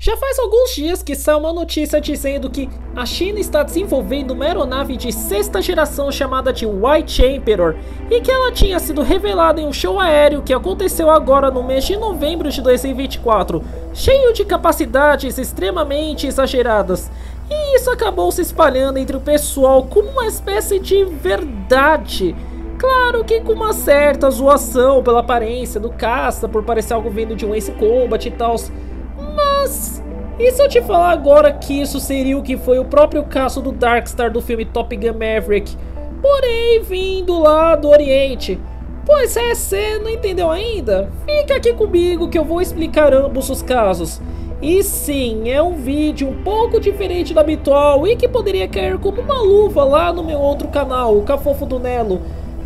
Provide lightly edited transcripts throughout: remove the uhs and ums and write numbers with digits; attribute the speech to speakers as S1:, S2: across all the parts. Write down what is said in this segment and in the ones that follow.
S1: Já faz alguns dias que saiu uma notícia dizendo que a China está desenvolvendo uma aeronave de sexta geração chamada de White Emperor e que ela tinha sido revelada em um show aéreo que aconteceu agora no mês de novembro de 2024, cheio de capacidades extremamente exageradas. E isso acabou se espalhando entre o pessoal como uma espécie de verdade. Claro que com uma certa zoação pela aparência do caça, por parecer algo vindo de um Ace Combat e tal. Mas, e se eu te falar agora que isso seria o que foi o próprio caso do Darkstar do filme Top Gun Maverick, porém vindo lá do Oriente? Pois é, você não entendeu ainda? Fica aqui comigo que eu vou explicar ambos os casos. E sim, é um vídeo um pouco diferente do habitual e que poderia cair como uma luva lá no meu outro canal, o Cafofo do Nelo.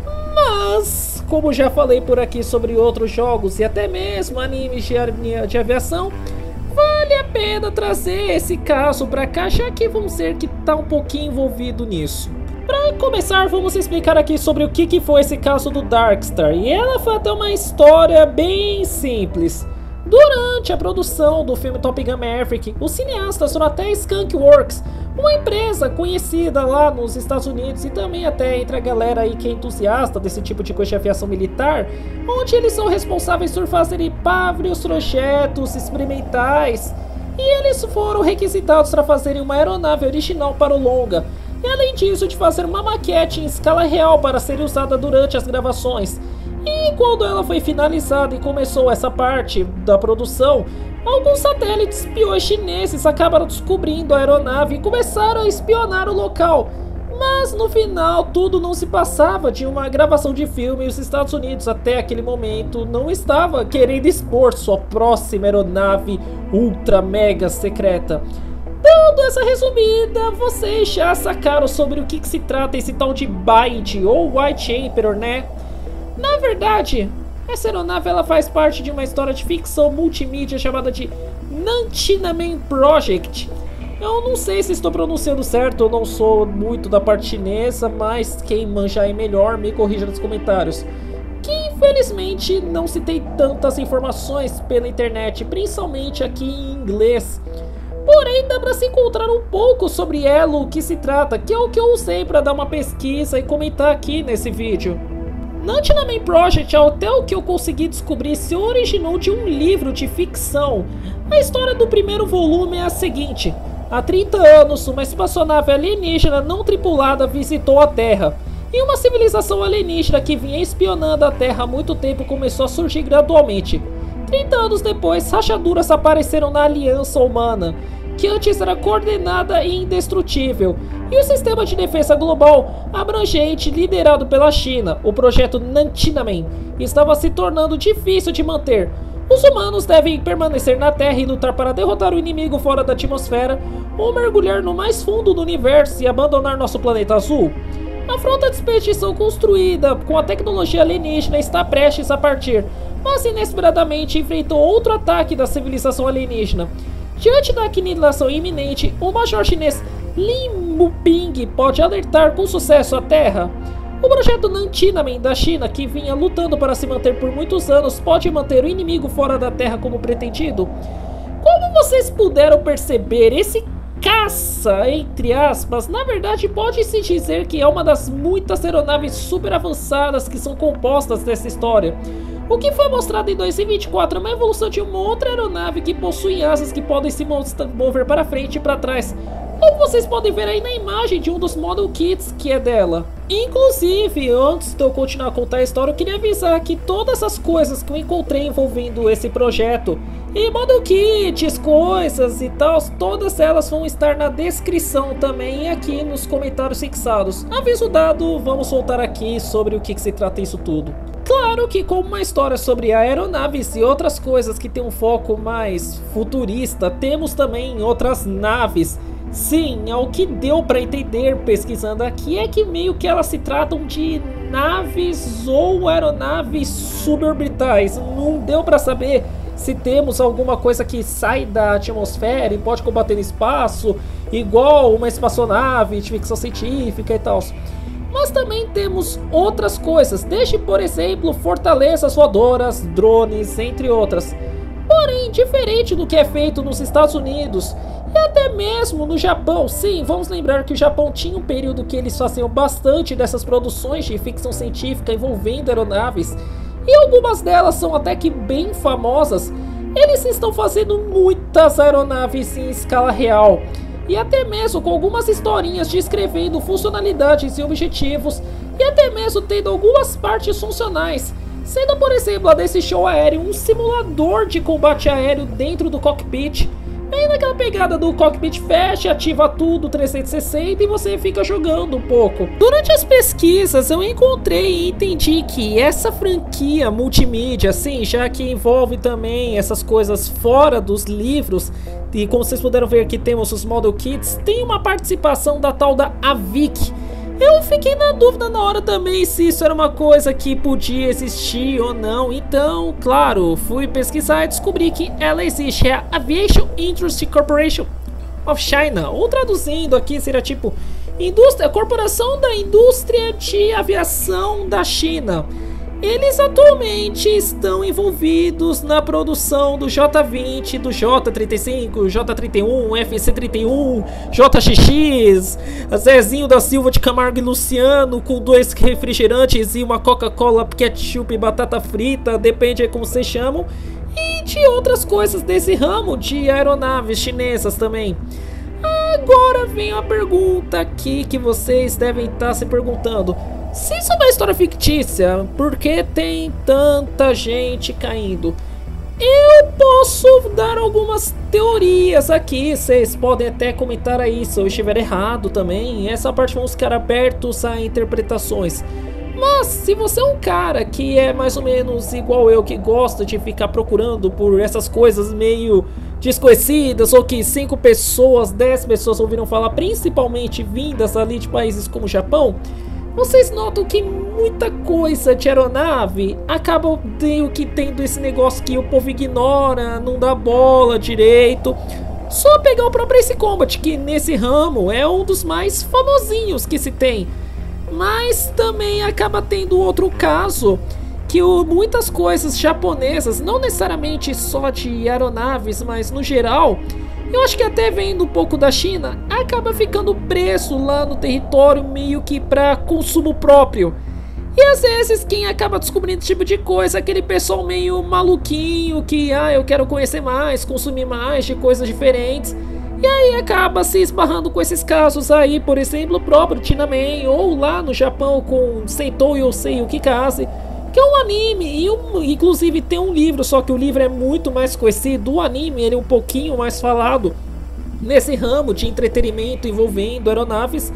S1: Mas, como já falei por aqui sobre outros jogos e até mesmo animes de aviação, vale a pena trazer esse caso pra cá, já que vamos ser que tá um pouquinho envolvido nisso. Para começar, vamos explicar aqui sobre o que foi esse caso do Darkstar. E ela foi até uma história bem simples. Durante a produção do filme Top Gun Maverick, os cineastas foram até Skunk Works, uma empresa conhecida lá nos Estados Unidos e também até entre a galera aí que é entusiasta desse tipo de coisa de aviação militar, onde eles são responsáveis por fazerem vários projetos experimentais. E eles foram requisitados para fazerem uma aeronave original para o longa, e além disso de fazer uma maquete em escala real para ser usada durante as gravações. E quando ela foi finalizada e começou essa parte da produção, alguns satélites espiões chineses acabaram descobrindo a aeronave e começaram a espionar o local. Mas no final tudo não se passava de uma gravação de filme e os Estados Unidos até aquele momento não estava querendo expor sua próxima aeronave ultra mega secreta. Dando essa resumida, vocês já sacaram sobre o que se trata esse tal de Byte ou White Emperor, né? Na verdade, essa aeronave ela faz parte de uma história de ficção multimídia chamada de Nantianmen Project. Eu não sei se estou pronunciando certo, eu não sou muito da parte chinesa, mas quem manja aí melhor me corrija nos comentários. Que infelizmente não se tem tantas informações pela internet, principalmente aqui em inglês. Porém, dá para se encontrar um pouco sobre ela, o que se trata, que é o que eu usei para dar uma pesquisa e comentar aqui nesse vídeo. Nantianmen Project, até o que eu consegui descobrir, se originou de um livro de ficção. A história do primeiro volume é a seguinte: há 30 anos, uma espaçonave alienígena não tripulada visitou a Terra. E uma civilização alienígena que vinha espionando a Terra há muito tempo começou a surgir gradualmente. 30 anos depois, rachaduras apareceram na Aliança Humana, que antes era coordenada e indestrutível, e o sistema de defesa global abrangente liderado pela China, o projeto Nantianmen, estava se tornando difícil de manter. Os humanos devem permanecer na Terra e lutar para derrotar o inimigo fora da atmosfera, ou mergulhar no mais fundo do universo e abandonar nosso planeta azul. A frota de expedição construída com a tecnologia alienígena está prestes a partir, mas inesperadamente enfrentou outro ataque da civilização alienígena. Diante da aniquilação iminente, o major chinês Lin Muping pode alertar com sucesso a Terra. O projeto Nantianmen da China, que vinha lutando para se manter por muitos anos, pode manter o inimigo fora da Terra como pretendido. Como vocês puderam perceber, esse caça, entre aspas, na verdade pode-se dizer que é uma das muitas aeronaves super avançadas que são compostas dessa história. O que foi mostrado em 2024 é uma evolução de uma outra aeronave que possui asas que podem se mover para frente e para trás, como vocês podem ver aí na imagem de um dos model kits que é dela. Inclusive, antes de eu continuar a contar a história, eu queria avisar que todas essas coisas que eu encontrei envolvendo esse projeto, e model kits, coisas e tal, todas elas vão estar na descrição também e aqui nos comentários fixados. Aviso dado, vamos voltar aqui sobre o que se trata isso tudo. Claro que como uma história sobre aeronaves e outras coisas que tem um foco mais futurista, temos também outras naves. Sim, ao que deu para entender pesquisando aqui é que meio que elas se tratam de naves ou aeronaves suborbitais. Não deu para saber se temos alguma coisa que sai da atmosfera e pode combater no espaço, igual uma espaçonave de ficção científica e tal. Mas também temos outras coisas, desde por exemplo fortalezas voadoras, drones, entre outras. Porém bem diferente do que é feito nos Estados Unidos e até mesmo no Japão. Sim, vamos lembrar que o Japão tinha um período que eles faziam bastante dessas produções de ficção científica envolvendo aeronaves, e algumas delas são até que bem famosas. Eles estão fazendo muitas aeronaves em escala real, e até mesmo com algumas historinhas descrevendo funcionalidades e objetivos, e até mesmo tendo algumas partes funcionais, sendo por exemplo a desse show aéreo um simulador de combate aéreo dentro do cockpit, bem naquela pegada do cockpit fecha, ativa tudo 360 e você fica jogando um pouco. Durante as pesquisas eu encontrei e entendi que essa franquia multimídia, assim, já que envolve também essas coisas fora dos livros, e como vocês puderam ver aqui temos os Model Kits, tem uma participação da tal da AVIC. Eu fiquei na dúvida na hora também se isso era uma coisa que podia existir ou não, então, claro, fui pesquisar e descobri que ela existe, é a Aviation Industry Corporation of China, ou traduzindo aqui seria tipo Corporação da Indústria de Aviação da China. Eles atualmente estão envolvidos na produção do J-20, do J-35, J-31, FC-31, JXX, Zezinho da Silva de Camargo e Luciano com 2 refrigerantes e uma Coca-Cola, ketchup e batata frita, depende de como vocês chamam, e de outras coisas desse ramo de aeronaves chinesas também. Agora vem uma pergunta aqui que vocês devem estar se perguntando. Se isso é uma história fictícia, por que tem tanta gente caindo? Eu posso dar algumas teorias aqui, vocês podem até comentar aí se eu estiver errado também. Essa parte vamos ficar abertos a interpretações. Mas se você é um cara que é mais ou menos igual eu, que gosta de ficar procurando por essas coisas meio desconhecidas, ou que 5 pessoas, 10 pessoas ouviram falar, principalmente vindas ali de países como o Japão, vocês notam que muita coisa de aeronave acaba meio que tendo esse negócio que o povo ignora, não dá bola direito. Só pegar o próprio Ace Combat, que nesse ramo é um dos mais famosinhos que se tem. Mas também acaba tendo outro caso, que muitas coisas japonesas, não necessariamente só de aeronaves, mas no geral, eu acho que até vendo um pouco da China, acaba ficando preso lá no território meio que para consumo próprio. E às vezes quem acaba descobrindo esse tipo de coisa é aquele pessoal meio maluquinho que eu quero conhecer mais, consumir mais de coisas diferentes. E aí acaba se esbarrando com esses casos aí, por exemplo, o próprio Chinaman, ou lá no Japão com Sentou Yosei Ukikaze, que é um anime, e inclusive tem um livro, só que o livro é muito mais conhecido. O anime ele é um pouquinho mais falado nesse ramo de entretenimento envolvendo aeronaves.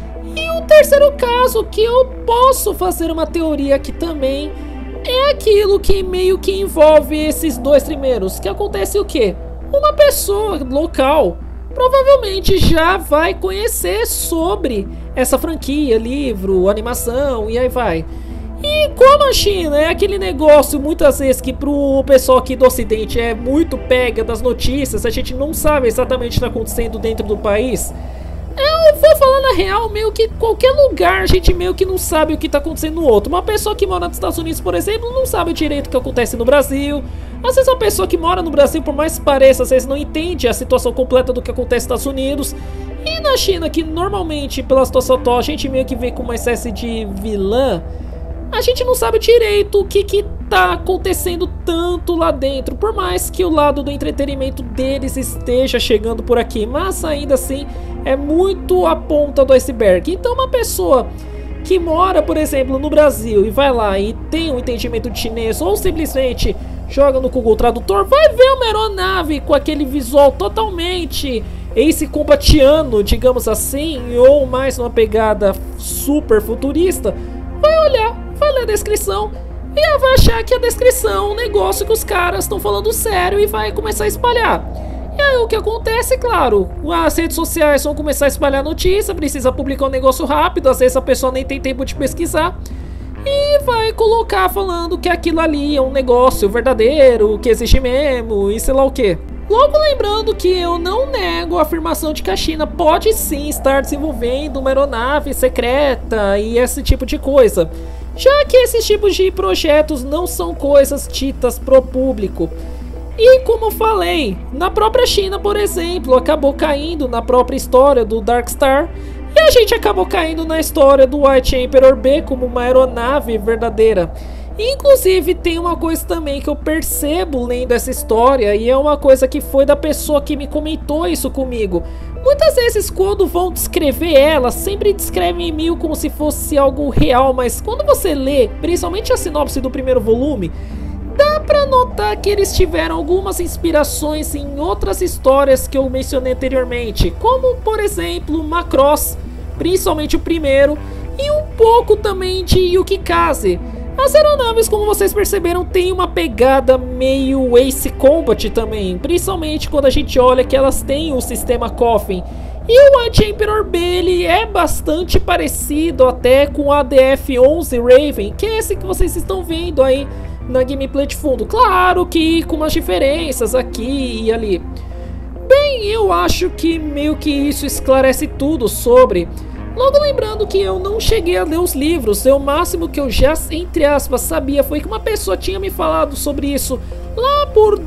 S1: E o terceiro caso que eu posso fazer uma teoria aqui também é aquilo que meio que envolve esses 2 primeiros, que acontece o quê? Uma pessoa local provavelmente já vai conhecer sobre essa franquia, livro, animação e aí vai. E como a China é aquele negócio muitas vezes que pro pessoal aqui do ocidente é muito pega das notícias, a gente não sabe exatamente o que está acontecendo dentro do país. Eu vou falar na real, meio que qualquer lugar a gente meio que não sabe o que está acontecendo no outro. Uma pessoa que mora nos Estados Unidos, por exemplo, não sabe direito o que acontece no Brasil. Às vezes uma pessoa que mora no Brasil, por mais que pareça, às vezes não entende a situação completa do que acontece nos Estados Unidos. E na China, que normalmente pela situação atual a gente meio que vê como uma espécie de vilã, a gente não sabe direito o que tá acontecendo tanto lá dentro, por mais que o lado do entretenimento deles esteja chegando por aqui, mas ainda assim é muito a ponta do iceberg. Então uma pessoa que mora, por exemplo, no Brasil e vai lá e tem um entendimento de chinês, ou simplesmente joga no Google Tradutor, vai ver uma aeronave com aquele visual totalmente Ace Combatiano, digamos assim, ou mais uma pegada super futurista, vai olhar, vai ler a descrição e vai achar que a descrição é um negócio que os caras estão falando sério e vai começar a espalhar. E aí o que acontece, claro, as redes sociais vão começar a espalhar notícia, precisa publicar um negócio rápido, às vezes a pessoa nem tem tempo de pesquisar, e vai colocar falando que aquilo ali é um negócio verdadeiro, que existe mesmo e sei lá o que. Logo lembrando que eu não nego a afirmação de que a China pode sim estar desenvolvendo uma aeronave secreta e esse tipo de coisa, já que esses tipos de projetos não são coisas ditas pro público. E como eu falei, na própria China, por exemplo, acabou caindo na própria história do Darkstar. E a gente acabou caindo na história do White Emperor B como uma aeronave verdadeira. Inclusive tem uma coisa também que eu percebo lendo essa história, e é uma coisa que foi da pessoa que me comentou isso comigo. Muitas vezes quando vão descrever ela, sempre descrevem em mil como se fosse algo real, mas quando você lê, principalmente a sinopse do primeiro volume, dá pra notar que eles tiveram algumas inspirações em outras histórias que eu mencionei anteriormente, como por exemplo Macross, principalmente o primeiro, e um pouco também de Yukikaze. As aeronaves, como vocês perceberam, tem uma pegada meio Ace Combat também, principalmente quando a gente olha que elas têm o sistema Coffin. E o White Emperor B, ele é bastante parecido até com o ADF-11 Raven, que é esse que vocês estão vendo aí na gameplay de fundo. Claro que com umas diferenças aqui e ali. Bem, eu acho que meio que isso esclarece tudo sobre... Logo lembrando que eu não cheguei a ler os livros, o máximo que eu já, entre aspas, sabia foi que uma pessoa tinha me falado sobre isso lá por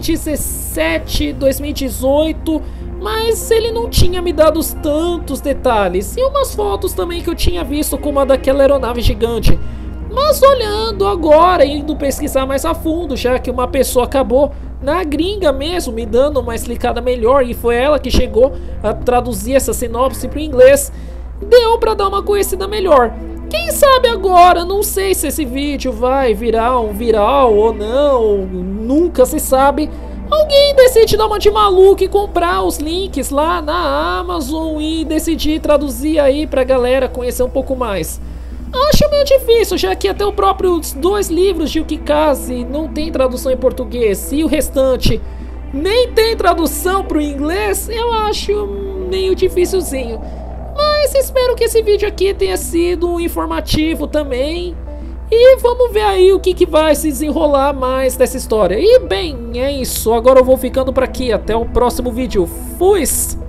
S1: 2017, 2018, mas ele não tinha me dado tantos detalhes. E umas fotos também que eu tinha visto como a daquela aeronave gigante. Mas olhando agora, indo pesquisar mais a fundo, já que uma pessoa acabou na gringa mesmo me dando uma explicada melhor, e foi ela que chegou a traduzir essa sinopse para o inglês, deu pra dar uma conhecida melhor. Quem sabe agora, não sei se esse vídeo vai virar um viral ou não, nunca se sabe. Alguém decide dar uma de maluco e comprar os links lá na Amazon e decidir traduzir aí pra galera conhecer um pouco mais. Acho meio difícil, já que até os próprios 2 livros de Yukikaze não tem tradução em português e o restante nem tem tradução pro inglês, eu acho meio dificilzinho. Mas espero que esse vídeo aqui tenha sido informativo também. E vamos ver aí o que vai se desenrolar mais dessa história. E bem, é isso. Agora eu vou ficando por aqui. Até o próximo vídeo. Fui!